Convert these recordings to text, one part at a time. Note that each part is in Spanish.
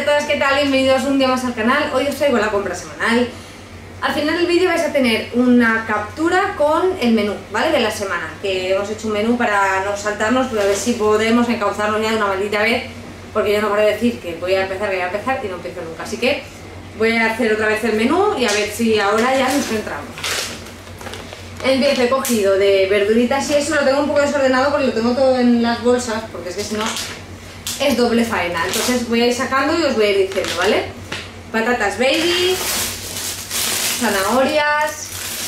todas, ¿qué tal? Bienvenidos un día más al canal. Hoy os traigo la compra semanal. Al final del vídeo vais a tener una captura con el menú, ¿vale? De la semana, que hemos hecho un menú para no saltarnos, pero a ver si podemos encauzarnos ya de una maldita vez, porque yo no paro de decir que voy a empezar y no empiezo nunca. Así que voy a hacer otra vez el menú y a ver si ahora ya nos centramos. Empiezo, he cogido de verduritas y eso lo tengo un poco desordenado porque lo tengo todo en las bolsas, porque es que si no es doble faena. Entonces voy a ir sacando y os voy a ir diciendo, ¿vale? Patatas baby, zanahorias,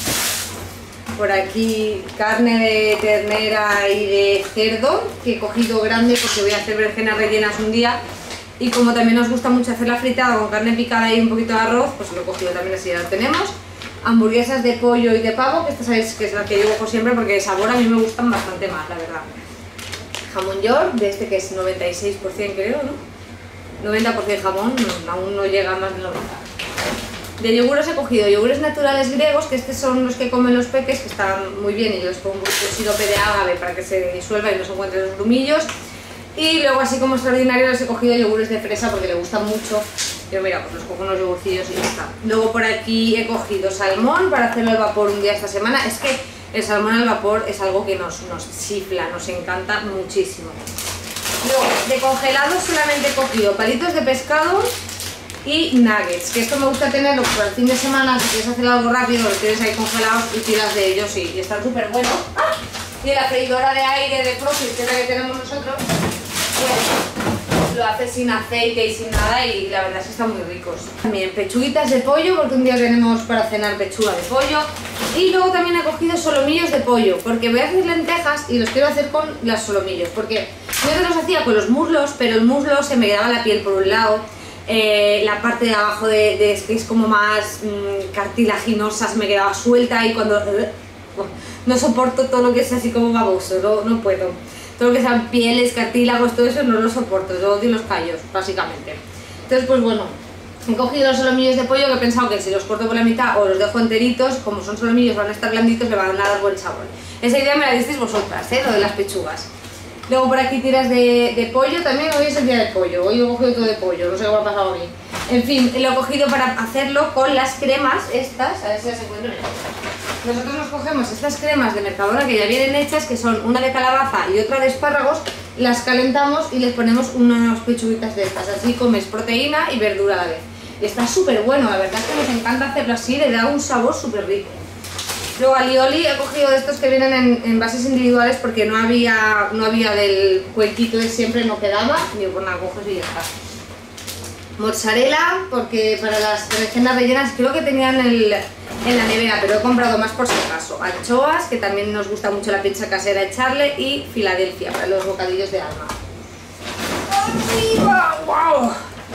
por aquí carne de ternera y de cerdo, que he cogido grande porque voy a hacer berenjenas rellenas un día. Y como también nos gusta mucho hacer la fritada con carne picada y un poquito de arroz, pues lo he cogido también, así ya lo tenemos. Hamburguesas de pollo y de pavo, que esta sabéis que es la que yo cojo siempre porque de sabor a mí me gustan bastante más, la verdad. Jamón york, de este que es 96% creo, ¿no? 90% jamón, aún no llega más del 90%. De yogures he cogido yogures naturales griegos, que estos son los que comen los peques, que están muy bien, y yo les pongo un sirope de agave para que se disuelva y no se encuentren los grumillos. Y luego, así como extraordinario, les he cogido yogures de fresa porque le gustan mucho. Yo mira, pues los cojo unos yogurcillos y ya está. Luego por aquí he cogido salmón para hacerlo al vapor un día esta semana. Es que el salmón al vapor es algo que nos chifla, nos encanta muchísimo. Luego, de congelado solamente he cogido palitos de pescado y nuggets, que esto me gusta tenerlo para el fin de semana, si quieres hacer algo rápido, los tienes ahí congelados y tiras de ellos y están súper buenos. ¡Ah! Y la freidora de aire de Profit, que es la que tenemos nosotros, pues lo hace sin aceite y sin nada y la verdad es que están muy ricos. También pechuguitas de pollo, porque un día tenemos para cenar pechuga de pollo. Y luego también he cogido solomillos de pollo, porque voy a hacer lentejas y los quiero hacer con los solomillos, porque yo antes los hacía con los muslos, pero el muslo se me quedaba la piel por un lado, la parte de abajo que es como más cartilaginosa se me quedaba suelta y cuando... no soporto todo lo que es así como baboso, no puedo. Todo lo que sean pieles, cartílagos, todo eso no lo soporto, yo odio los callos, básicamente. Entonces, pues bueno, he cogido los solomillos de pollo que he pensado que si los corto por la mitad o los dejo enteritos, como son solomillos van a estar blanditos, le van a dar buen sabor. Esa idea me la disteis vosotras, lo de las pechugas. Luego por aquí tiras de pollo, también hoy es el día del pollo, hoy he cogido todo de pollo, no sé qué me ha pasado a mí. En fin, lo he cogido para hacerlo con las cremas estas, a ver si las encuentro. Nosotros nos cogemos estas cremas de Mercadona que ya vienen hechas, que son una de calabaza y otra de espárragos, las calentamos y les ponemos unas pechuguitas de estas, así comes proteína y verdura a la vez. Y está súper bueno, la verdad es que nos encanta hacerlo así, le da un sabor súper rico. Luego alioli he cogido de estos que vienen en envases individuales porque no había del cuenquito de siempre, no quedaba, digo, pues nada, coges y ya está. Mozzarella, porque para las berenjenas rellenas creo que tenían en la nevera, pero he comprado más por si acaso. Anchoas, que también nos gusta mucho la pizza casera echarle, y Filadelfia para los bocadillos de alma. ¡Arriba! ¡Wow!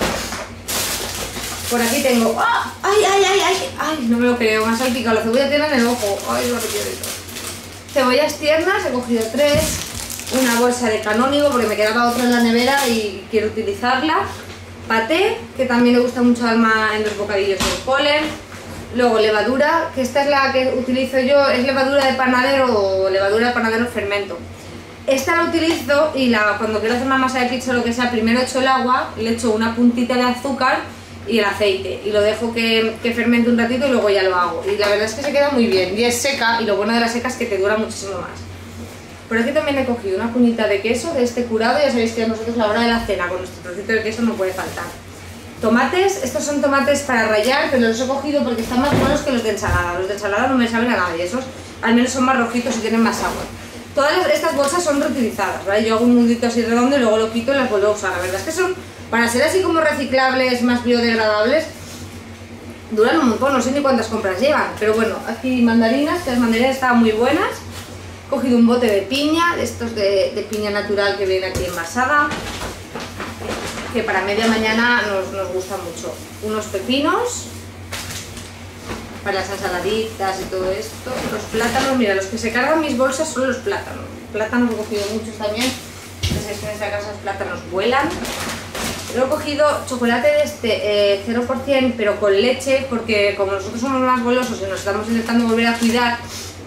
Por aquí tengo... ¡Ah! ¡Ay, ay, ay, ay! ¡Ay! No me lo creo, me ha salpicado la cebolla tierna en el ojo. ¡Ay, lo repito! Cebollas tiernas, he cogido 3. Una bolsa de canónigo porque me quedaba otra en la nevera y quiero utilizarla. Paté, que también le gusta mucho a Alma en los bocadillos del polen. Luego levadura, que esta es la que utilizo yo, es levadura de panadero o levadura de panadero fermento. Esta la utilizo y cuando quiero hacer una masa de pizza o lo que sea, primero echo el agua, le echo una puntita de azúcar y el aceite y lo dejo que fermente un ratito y luego ya lo hago. Y la verdad es que se queda muy bien y es seca, y lo bueno de la seca es que te dura muchísimo más. Por aquí también he cogido una cuñita de queso de este curado, ya sabéis que a nosotros la hora de la cena con nuestro trocito de queso no puede faltar. Tomates, estos son tomates para rallar, pero los he cogido porque están más buenos que los de ensalada. Los de ensalada no me saben a nada y esos al menos son más rojitos y tienen más sabor. Todas estas bolsas son reutilizadas, ¿vale? Yo hago un nudito así redondo y luego lo quito y las vuelvo a usar. La verdad es que son, para ser así como reciclables, más biodegradables, duran un montón, no sé ni cuántas compras llevan. Pero bueno, aquí mandarinas, que las mandarinas estaban muy buenas. He cogido un bote de piña, de estos de piña natural que viene aquí envasada, que para media mañana nos gusta mucho. Unos pepinos para las ensaladitas y todo esto. Los plátanos, mira, los que se cargan mis bolsas son los plátanos. Plátanos he cogido muchos también, sabéis que en esta casa los plátanos vuelan. Luego he cogido chocolate de este 0%, pero con leche, porque como nosotros somos más golosos y nos estamos intentando volver a cuidar,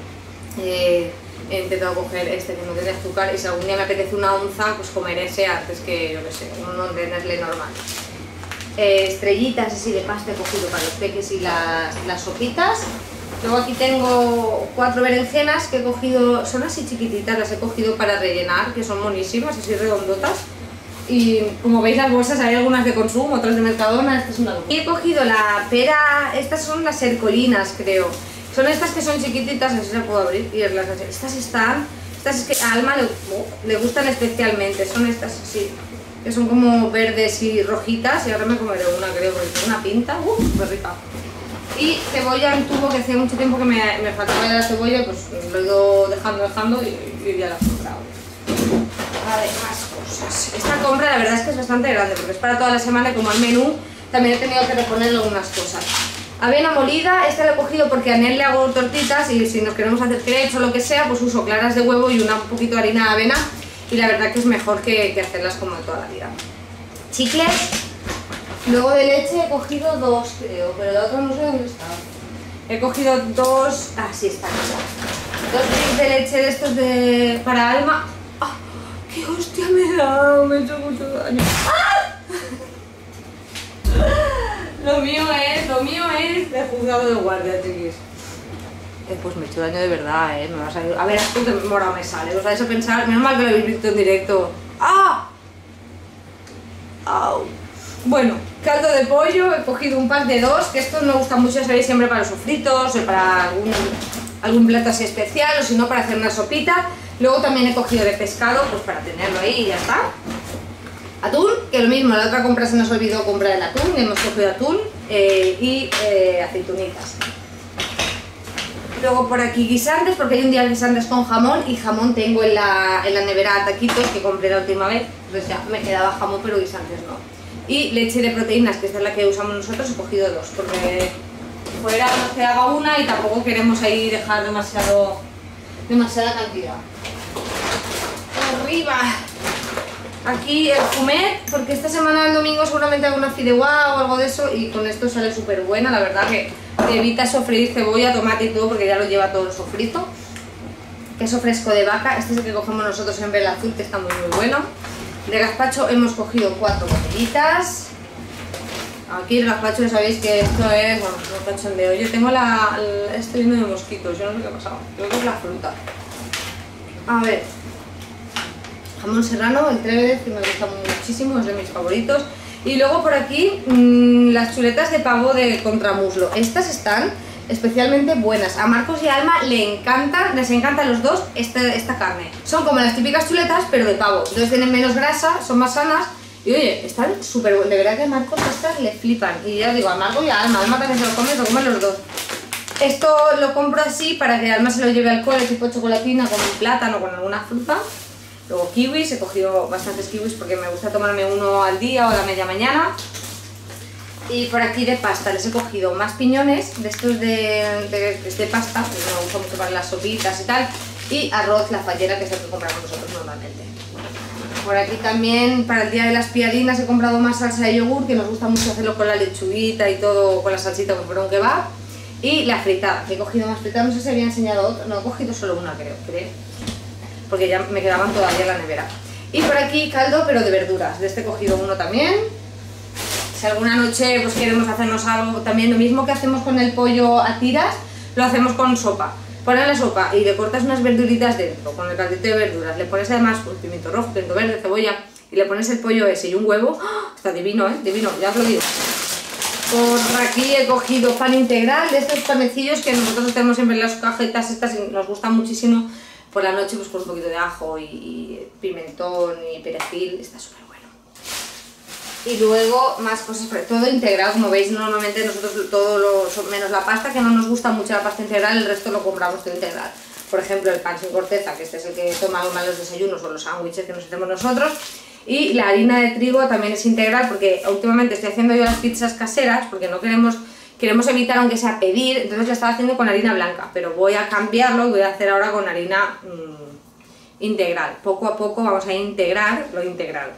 he intentado coger este que no tiene azúcar, y si algún día me apetece una onza, pues comer ese antes que, yo que sé, uno de Nestlé normal. estrellitas así de pasta he cogido para los peques y las sopitas. Luego aquí tengo 4 berenjenas que he cogido, son así chiquititas, las he cogido para rellenar, que son monísimas, así redondotas. Y como veis las bolsas hay algunas de consumo, otras de Mercadona, esta es una locura. Y he cogido la pera, estas son las hercolinas creo. Son estas que son chiquititas, así se puedo abrir y verlas así. Estas es que a Alma le gustan especialmente, son estas así, que son como verdes y rojitas y ahora me comeré una creo porque tiene una pinta, muy rica. Y cebolla en tubo, que hace mucho tiempo que me faltaba la cebolla, pues lo he ido dejando y ya la he comprado. A ver, más cosas. Esta compra la verdad es que es bastante grande porque es para toda la semana y como al menú también he tenido que reponer algunas cosas. Avena molida, esta la he cogido porque a Nel le hago tortitas y si nos queremos hacer crepes o lo que sea, pues uso claras de huevo y un poquito de harina de avena y la verdad que es mejor que hacerlas como de toda la vida. Chicles. Luego de leche he cogido 2 creo, pero la otra no sé dónde está. He cogido 2, sí está aquí. 2 bricks de leche de estos para Alma. ¡Ah! ¡Qué hostia me he dado! Me he hecho mucho daño. ¡Ah! Lo mío es de juzgado de guardia, chiquis. Pues me he hecho daño de verdad, me va a salir. A ver, esto que morado me sale. Os vais a pensar, menos mal que lo habéis visto en directo. ¡Ah! ¡Au! Bueno, caldo de pollo, he cogido un pack de 2, que estos me gustan mucho, sabéis, siempre para los sofritos o para algún plato así especial o si no para hacer una sopita. Luego también he cogido de pescado, pues para tenerlo ahí y ya está. Atún, que lo mismo, la otra compra se nos olvidó comprar el atún, hemos cogido atún y aceitunitas. Luego por aquí guisantes, porque hay un día guisantes con jamón y jamón tengo en la nevera a taquitos que compré la última vez, entonces ya me quedaba jamón pero guisantes no. Y leche de proteínas, que esta es la que usamos nosotros, he cogido 2, porque fuera no se haga una y tampoco queremos ahí dejar demasiada cantidad. Arriba, aquí el fumet, porque esta semana el domingo seguramente hago una fideuá o algo de eso y con esto sale súper buena, la verdad que te evita sofreír cebolla, tomate y todo porque ya lo lleva todo sofrito. Queso fresco de vaca, este es el que cogemos nosotros en Vela Azul, que está muy bueno. De gazpacho hemos cogido 4 botellitas. Aquí el gazpacho ya sabéis que esto es, bueno, un cachondeo. Yo tengo estoy lleno de mosquitos, yo no sé qué ha pasado. Creo que es la fruta. A ver, jamón serrano, el Trébez, que me gusta muchísimo, es de mis favoritos. Y luego por aquí las chuletas de pavo de contramuslo. Estas están especialmente buenas. A Marcos y a Alma les encanta a los dos esta carne. Son como las típicas chuletas, pero de pavo. Entonces tienen menos grasa, son más sanas. Y oye, están súper buenas. De verdad que a Marcos estas le flipan. Y ya os digo, a Marcos y a Alma. Alma también se lo comen los dos. Esto lo compro así para que Alma se lo lleve al cole, tipo chocolatina con un plátano, con alguna fruta. Luego kiwis, he cogido bastantes kiwis porque me gusta tomarme uno al día o a la media mañana. Y por aquí de pasta les he cogido más piñones, de estos de pasta, que me gusta mucho para las sopitas y tal. Y arroz, la fallera, que es el que compramos nosotros normalmente. Por aquí también, para el día de las piadinas, he comprado más salsa de yogur, que nos gusta mucho hacerlo con la lechuguita y todo, con la salsita como para un kebab. Y la fritada, que he cogido más fritada, no sé si había enseñado otra, no, he cogido solo una creo, porque ya me quedaban todavía en la nevera. Y por aquí caldo, pero de verduras, de este he cogido uno también. Si alguna noche pues queremos hacernos algo, también lo mismo que hacemos con el pollo a tiras, lo hacemos con sopa. Pones la sopa y le cortas unas verduritas dentro, con el caldito de verduras, le pones además un pimiento rojo, pimiento verde, cebolla, y le pones el pollo ese y un huevo. ¡Oh! Está divino, divino, ya os lo digo. Por aquí he cogido pan integral, de estos panecillos que nosotros tenemos siempre en las cajetas estas y nos gustan muchísimo. Por la noche pues con un poquito de ajo y pimentón y perejil, está súper bueno. Y luego más cosas, pero todo integral, como veis normalmente nosotros todo menos la pasta, que no nos gusta mucho la pasta integral, el resto lo compramos todo integral. Por ejemplo el pan sin corteza, que este es el que tomamos más los desayunos o los sándwiches que nos hacemos nosotros. Y la harina de trigo también es integral porque últimamente estoy haciendo yo las pizzas caseras porque no queremos evitar aunque sea pedir, entonces la estaba haciendo con harina blanca, pero voy a cambiarlo y voy a hacer ahora con harina integral. Poco a poco vamos a integrar lo integral.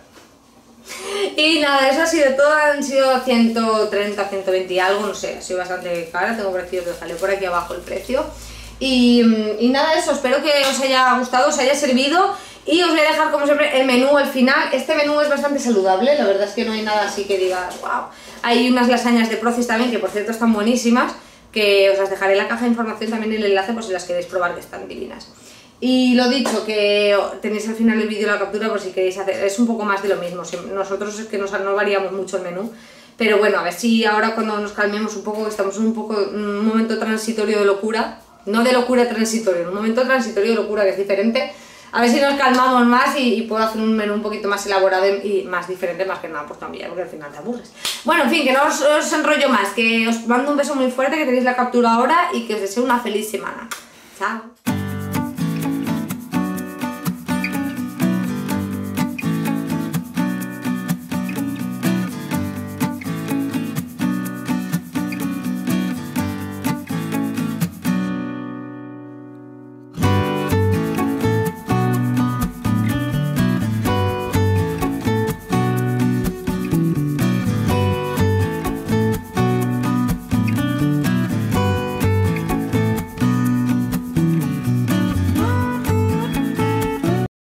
Y nada, eso ha sido todo, han sido 130, 120 y algo, no sé, ha sido bastante cara, tengo por aquí, os dejaré por aquí abajo el precio. Y nada, eso, espero que os haya gustado, os haya servido Y os voy a dejar como siempre el menú al final. Este menú es bastante saludable, la verdad es que no hay nada así que digas wow. Hay unas lasañas de Procis también, que por cierto están buenísimas, que os las dejaré en la caja de información también el enlace por si las queréis probar, que están divinas. Y lo dicho, que tenéis al final del vídeo la captura por si queréis hacer, es un poco más de lo mismo. Nosotros es que no variamos mucho el menú, pero bueno, a ver si ahora cuando nos calmemos un poco, que estamos en un momento transitorio de locura, no de locura transitorio, un momento transitorio de locura que es diferente, a ver si nos calmamos más y puedo hacer un menú un poquito más elaborado y más diferente, más que nada por cambiar, porque al final te aburres. Bueno, en fin, que no os enrollo más, que os mando un beso muy fuerte, que tenéis la captura ahora y que os deseo una feliz semana. Chao.